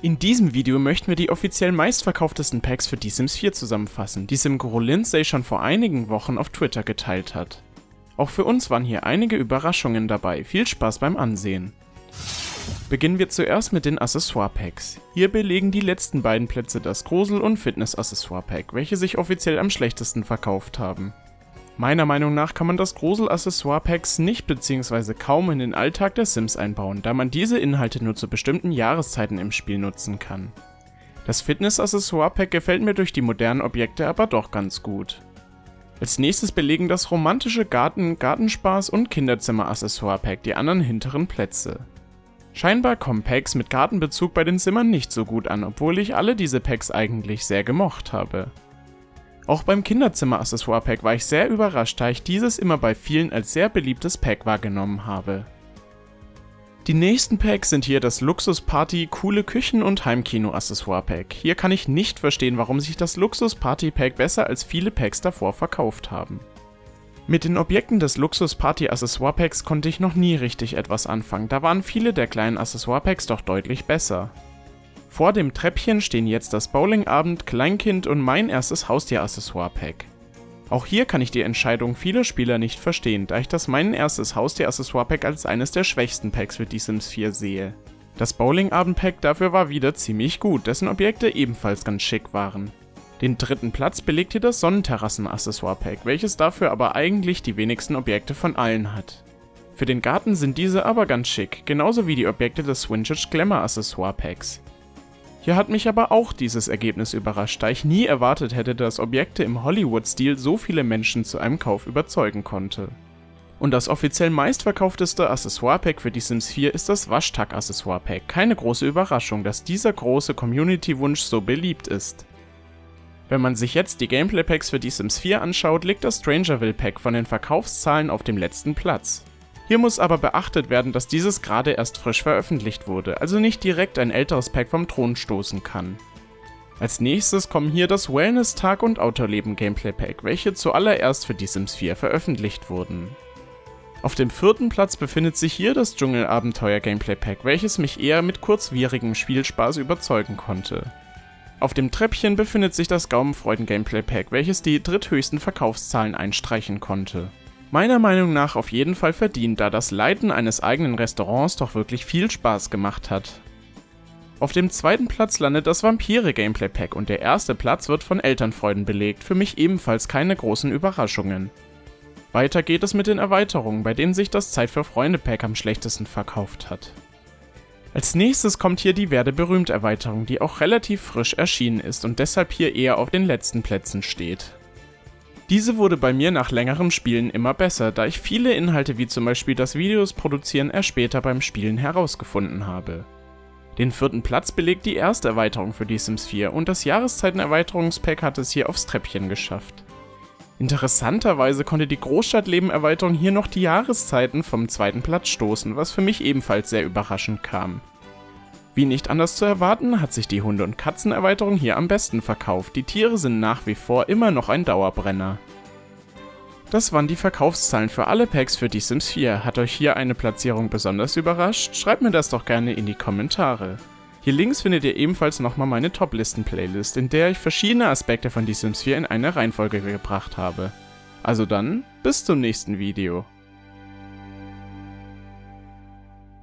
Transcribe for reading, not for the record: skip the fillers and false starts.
In diesem Video möchten wir die offiziell meistverkauftesten Packs für Die Sims 4 zusammenfassen, die Simguru Lindsay schon vor einigen Wochen auf Twitter geteilt hat. Auch für uns waren hier einige Überraschungen dabei, viel Spaß beim Ansehen. Beginnen wir zuerst mit den Accessoire-Packs. Hier belegen die letzten beiden Plätze das Grusel- und Fitness-Accessoire-Pack, welche sich offiziell am schlechtesten verkauft haben. Meiner Meinung nach kann man das Grusel-Accessoire-Packs nicht bzw. kaum in den Alltag der Sims einbauen, da man diese Inhalte nur zu bestimmten Jahreszeiten im Spiel nutzen kann. Das Fitness-Accessoire-Pack gefällt mir durch die modernen Objekte aber doch ganz gut. Als nächstes belegen das romantische Gartenspaß und Kinderzimmer-Accessoire-Pack die anderen hinteren Plätze. Scheinbar kommen Packs mit Gartenbezug bei den Zimmern nicht so gut an, obwohl ich alle diese Packs eigentlich sehr gemocht habe. Auch beim Kinderzimmer-Accessoire-Pack war ich sehr überrascht, da ich dieses immer bei vielen als sehr beliebtes Pack wahrgenommen habe. Die nächsten Packs sind hier das Luxus-Party Coole Küchen und Heimkino-Accessoire-Pack. Hier kann ich nicht verstehen, warum sich das Luxus-Party-Pack besser als viele Packs davor verkauft haben. Mit den Objekten des Luxus-Party-Accessoire-Packs konnte ich noch nie richtig etwas anfangen, da waren viele der kleinen Accessoire-Packs doch deutlich besser. Vor dem Treppchen stehen jetzt das Bowlingabend, Kleinkind und mein erstes Haustier-Accessoire-Pack. Auch hier kann ich die Entscheidung vieler Spieler nicht verstehen, da ich das mein erstes Haustier-Accessoire-Pack als eines der schwächsten Packs für Die Sims 4 sehe. Das Bowlingabend-Pack dafür war wieder ziemlich gut, dessen Objekte ebenfalls ganz schick waren. Den dritten Platz belegt hier das Sonnenterrassen-Accessoire-Pack, welches dafür aber eigentlich die wenigsten Objekte von allen hat. Für den Garten sind diese aber ganz schick, genauso wie die Objekte des Vintage Glamour Accessoire-Packs. Hier hat mich aber auch dieses Ergebnis überrascht, da ich nie erwartet hätte, dass Objekte im Hollywood-Stil so viele Menschen zu einem Kauf überzeugen konnte. Und das offiziell meistverkaufteste Accessoire-Pack für Die Sims 4 ist das Waschtag-Accessoire-Pack. Keine große Überraschung, dass dieser große Community-Wunsch so beliebt ist. Wenn man sich jetzt die Gameplay-Packs für Die Sims 4 anschaut, liegt das Strangerville-Pack von den Verkaufszahlen auf dem letzten Platz. Hier muss aber beachtet werden, dass dieses gerade erst frisch veröffentlicht wurde, also nicht direkt ein älteres Pack vom Thron stoßen kann. Als nächstes kommen hier das Wellness Tag und Outdoor-Leben Gameplay Pack, welche zuallererst für Die Sims 4 veröffentlicht wurden. Auf dem vierten Platz befindet sich hier das Dschungelabenteuer Gameplay Pack, welches mich eher mit kurzwierigem Spielspaß überzeugen konnte. Auf dem Treppchen befindet sich das Gaumenfreuden Gameplay Pack, welches die dritthöchsten Verkaufszahlen einstreichen konnte. Meiner Meinung nach auf jeden Fall verdient, da das Leiten eines eigenen Restaurants doch wirklich viel Spaß gemacht hat. Auf dem zweiten Platz landet das Vampire Gameplay Pack und der erste Platz wird von Elternfreuden belegt, für mich ebenfalls keine großen Überraschungen. Weiter geht es mit den Erweiterungen, bei denen sich das Zeit für Freunde Pack am schlechtesten verkauft hat. Als nächstes kommt hier die Werde berühmt Erweiterung, die auch relativ frisch erschienen ist und deshalb hier eher auf den letzten Plätzen steht. Diese wurde bei mir nach längerem Spielen immer besser, da ich viele Inhalte wie zum Beispiel das Videos produzieren erst später beim Spielen herausgefunden habe. Den vierten Platz belegt die erste Erweiterung für Die Sims 4 und das Jahreszeiten-Erweiterungspack hat es hier aufs Treppchen geschafft. Interessanterweise konnte die Großstadtleben-Erweiterung hier noch die Jahreszeiten vom zweiten Platz stoßen, was für mich ebenfalls sehr überraschend kam. Wie nicht anders zu erwarten, hat sich die Hunde- und Katzen-Erweiterung hier am besten verkauft. Die Tiere sind nach wie vor immer noch ein Dauerbrenner. Das waren die Verkaufszahlen für alle Packs für Die Sims 4. Hat euch hier eine Platzierung besonders überrascht? Schreibt mir das doch gerne in die Kommentare. Hier links findet ihr ebenfalls nochmal meine Top-Listen-Playlist, in der ich verschiedene Aspekte von Die Sims 4 in eine Reihenfolge gebracht habe. Also dann, bis zum nächsten Video.